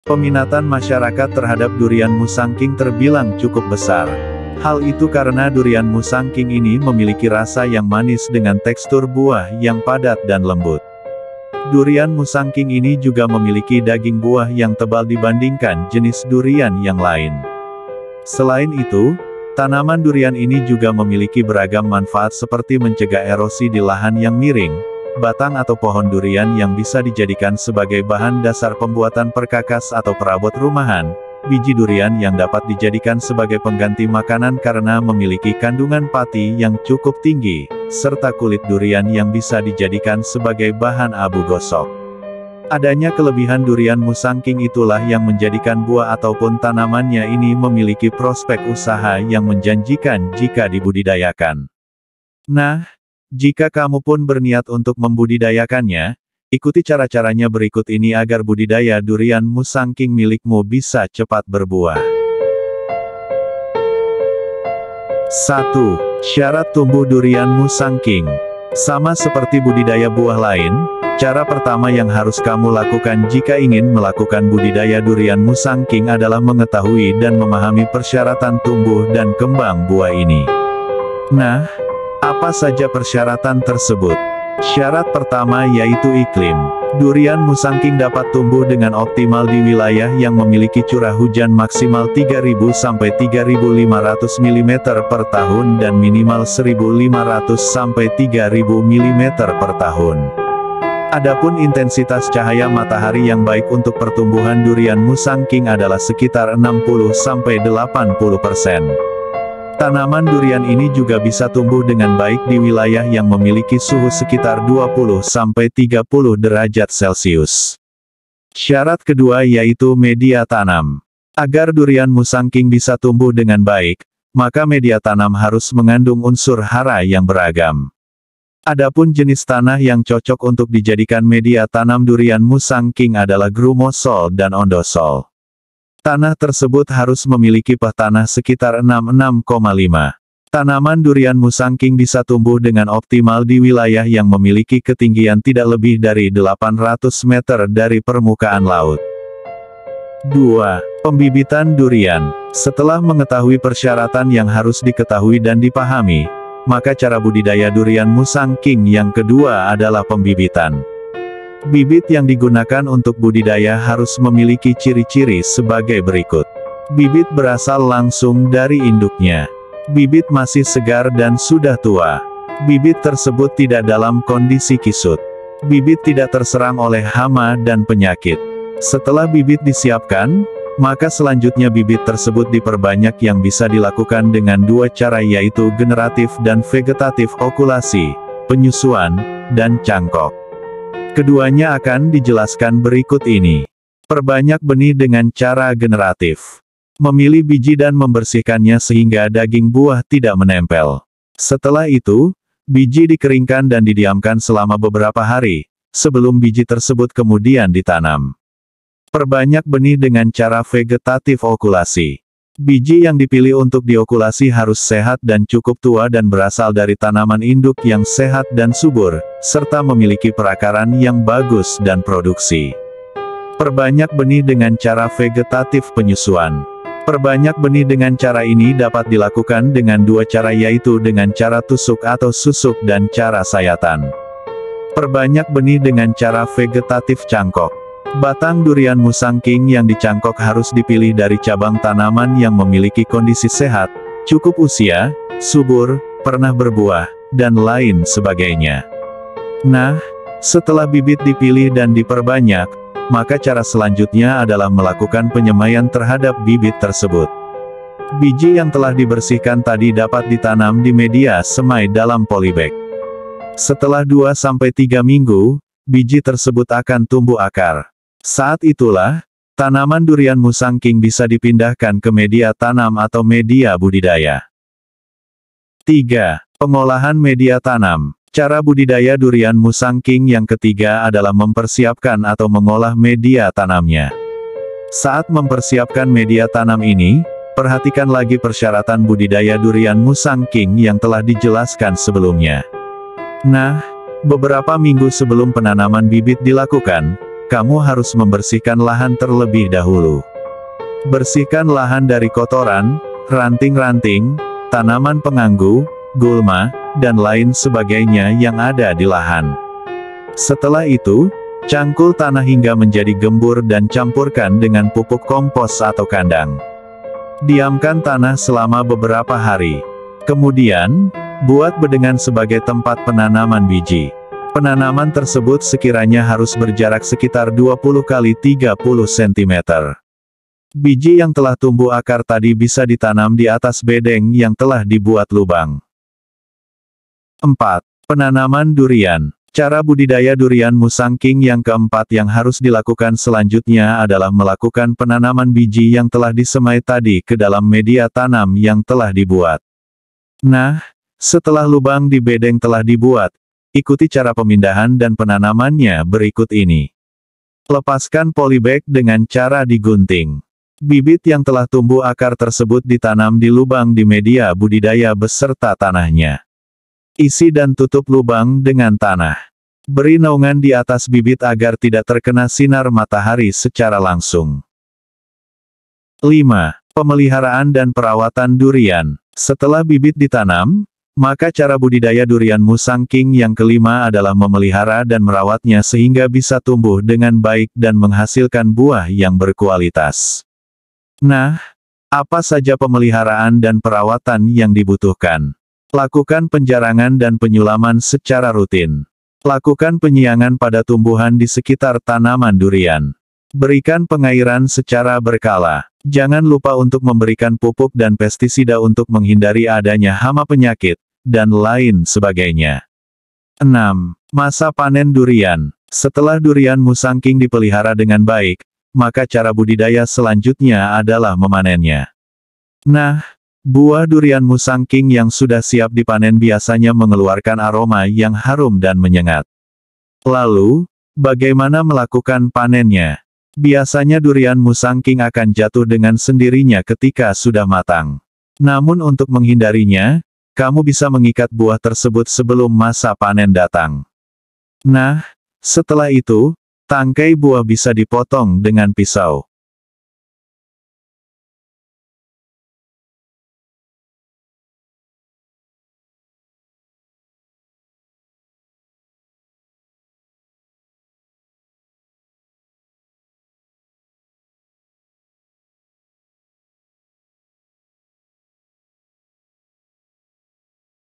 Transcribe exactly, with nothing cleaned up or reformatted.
Peminatan masyarakat terhadap durian musangking terbilang cukup besar. Hal itu karena durian musangking ini memiliki rasa yang manis dengan tekstur buah yang padat dan lembut. Durian musangking ini juga memiliki daging buah yang tebal dibandingkan jenis durian yang lain. Selain itu, tanaman durian ini juga memiliki beragam manfaat seperti mencegah erosi di lahan yang miring, batang atau pohon durian yang bisa dijadikan sebagai bahan dasar pembuatan perkakas atau perabot rumahan, biji durian yang dapat dijadikan sebagai pengganti makanan karena memiliki kandungan pati yang cukup tinggi, serta kulit durian yang bisa dijadikan sebagai bahan abu gosok. Adanya kelebihan durian musangking itulah yang menjadikan buah ataupun tanamannya ini memiliki prospek usaha yang menjanjikan jika dibudidayakan. Nah, jika kamu pun berniat untuk membudidayakannya, ikuti cara-caranya berikut ini agar budidaya durian musangking milikmu bisa cepat berbuah. satu. Syarat tumbuh durian musangking. Sama seperti budidaya buah lain, cara pertama yang harus kamu lakukan jika ingin melakukan budidaya durian musangking adalah mengetahui dan memahami persyaratan tumbuh dan kembang buah ini. Nah, apa saja persyaratan tersebut? Syarat pertama yaitu iklim. Durian musangking dapat tumbuh dengan optimal di wilayah yang memiliki curah hujan maksimal tiga ribu sampai tiga ribu lima ratus milimeter per tahun dan minimal seribu lima ratus sampai tiga ribu milimeter per tahun. Adapun intensitas cahaya matahari yang baik untuk pertumbuhan durian musangking adalah sekitar enam puluh sampai delapan puluh persen. Tanaman durian ini juga bisa tumbuh dengan baik di wilayah yang memiliki suhu sekitar dua puluh sampai tiga puluh derajat Celcius. Syarat kedua yaitu media tanam. Agar durian musangking bisa tumbuh dengan baik, maka media tanam harus mengandung unsur hara yang beragam. Adapun jenis tanah yang cocok untuk dijadikan media tanam durian musangking adalah grumosol dan ondosol. Tanah tersebut harus memiliki pH tanah sekitar enam puluh enam koma lima. Tanaman durian musangking bisa tumbuh dengan optimal di wilayah yang memiliki ketinggian tidak lebih dari delapan ratus meter dari permukaan laut. dua. Pembibitan durian. Setelah mengetahui persyaratan yang harus diketahui dan dipahami, maka cara budidaya durian musangking yang kedua adalah pembibitan. Bibit yang digunakan untuk budidaya harus memiliki ciri-ciri sebagai berikut. Bibit berasal langsung dari induknya. Bibit masih segar dan sudah tua. Bibit tersebut tidak dalam kondisi kisut. Bibit tidak terserang oleh hama dan penyakit. Setelah bibit disiapkan, maka selanjutnya bibit tersebut diperbanyak yang bisa dilakukan dengan dua cara yaitu generatif dan vegetatif okulasi, penyusuan, dan cangkok. Keduanya akan dijelaskan berikut ini. Perbanyak benih dengan cara generatif. Memilih biji dan membersihkannya sehingga daging buah tidak menempel. Setelah itu, biji dikeringkan dan didiamkan selama beberapa hari, sebelum biji tersebut kemudian ditanam. Perbanyak benih dengan cara vegetatif okulasi. Biji yang dipilih untuk diokulasi harus sehat dan cukup tua dan berasal dari tanaman induk yang sehat dan subur, serta memiliki perakaran yang bagus dan produksi. Perbanyak benih dengan cara vegetatif penyusuan. Perbanyak benih dengan cara ini dapat dilakukan dengan dua cara yaitu dengan cara tusuk atau susuk dan cara sayatan. Perbanyak benih dengan cara vegetatif cangkok. Batang durian musangking yang dicangkok harus dipilih dari cabang tanaman yang memiliki kondisi sehat, cukup usia, subur, pernah berbuah, dan lain sebagainya. Nah, setelah bibit dipilih dan diperbanyak, maka cara selanjutnya adalah melakukan penyemaian terhadap bibit tersebut. Biji yang telah dibersihkan tadi dapat ditanam di media semai dalam polybag. Setelah dua sampai tiga minggu, biji tersebut akan tumbuh akar. Saat itulah, tanaman durian musangking bisa dipindahkan ke media tanam atau media budidaya. tiga. Pengolahan media tanam. Cara budidaya durian musangking yang ketiga adalah mempersiapkan atau mengolah media tanamnya. Saat mempersiapkan media tanam ini, perhatikan lagi persyaratan budidaya durian musangking yang telah dijelaskan sebelumnya. Nah, beberapa minggu sebelum penanaman bibit dilakukan, kamu harus membersihkan lahan terlebih dahulu. Bersihkan lahan dari kotoran, ranting-ranting, tanaman pengganggu, gulma, dan lain sebagainya yang ada di lahan. Setelah itu, cangkul tanah hingga menjadi gembur dan campurkan dengan pupuk kompos atau kandang. Diamkan tanah selama beberapa hari. Kemudian, buat bedengan sebagai tempat penanaman biji. Penanaman tersebut sekiranya harus berjarak sekitar dua puluh kali tiga puluh sentimeter. Biji yang telah tumbuh akar tadi bisa ditanam di atas bedeng yang telah dibuat lubang. empat. Penanaman durian. Cara budidaya durian musangking yang keempat yang harus dilakukan selanjutnya adalah melakukan penanaman biji yang telah disemai tadi ke dalam media tanam yang telah dibuat. Nah, setelah lubang di bedeng telah dibuat, ikuti cara pemindahan dan penanamannya berikut ini. Lepaskan polybag dengan cara digunting. Bibit yang telah tumbuh akar tersebut ditanam di lubang di media budidaya beserta tanahnya. Isi dan tutup lubang dengan tanah. Beri naungan di atas bibit agar tidak terkena sinar matahari secara langsung. lima. Pemeliharaan dan perawatan durian. Setelah bibit ditanam, maka cara budidaya durian musangking yang kelima adalah memelihara dan merawatnya sehingga bisa tumbuh dengan baik dan menghasilkan buah yang berkualitas. Nah, apa saja pemeliharaan dan perawatan yang dibutuhkan? Lakukan penjarangan dan penyulaman secara rutin. Lakukan penyiangan pada tumbuhan di sekitar tanaman durian. Berikan pengairan secara berkala. Jangan lupa untuk memberikan pupuk dan pestisida untuk menghindari adanya hama penyakit, dan lain sebagainya. enam. Masa panen durian. Setelah durian musangking dipelihara dengan baik, maka cara budidaya selanjutnya adalah memanennya. Nah, buah durian musangking yang sudah siap dipanen biasanya mengeluarkan aroma yang harum dan menyengat. Lalu, bagaimana melakukan panennya? Biasanya durian musangking akan jatuh dengan sendirinya ketika sudah matang. Namun untuk menghindarinya, kamu bisa mengikat buah tersebut sebelum masa panen datang. Nah, setelah itu, tangkai buah bisa dipotong dengan pisau.